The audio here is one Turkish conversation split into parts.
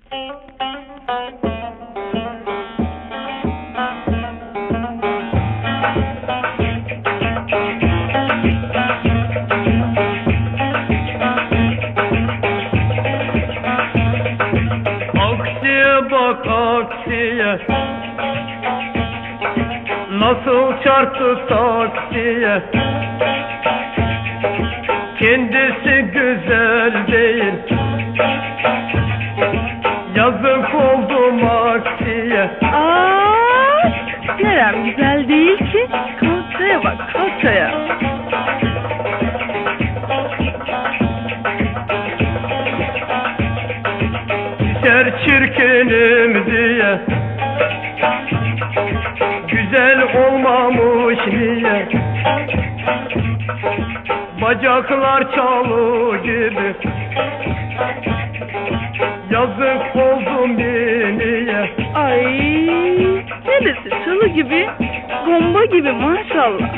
Aksiye bak aksiye, nasıl çarptı taksiye. Kendisi güzel değil, yazık oldu aksiye. Nerem güzel değil ki? Kalçaya bak, kalçaya. Düşer çirkinim diye, güzel olmamış niye? Bacaklar çalı gibi, yazık oldum biniye. Ay, neresi çalı gibi, bomba gibi maşallah.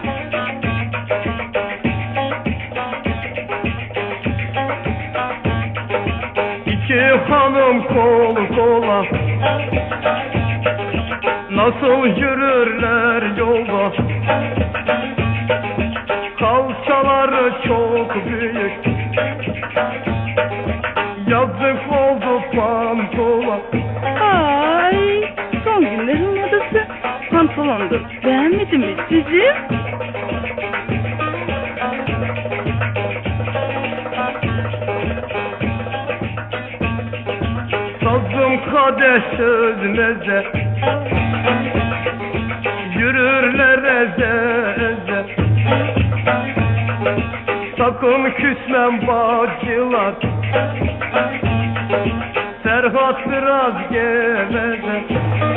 İki hanım kol kola, nasıl yürürler yolda. Kalçaları çok büyük, yazık oldu pantolon. Ay, son günlerin modası pantolondur. Beğenmedin mi cicim? Sazım kadehsiz meze, yürürler eze eze. Sakın küsmem bacılar, Serhat biraz geveze.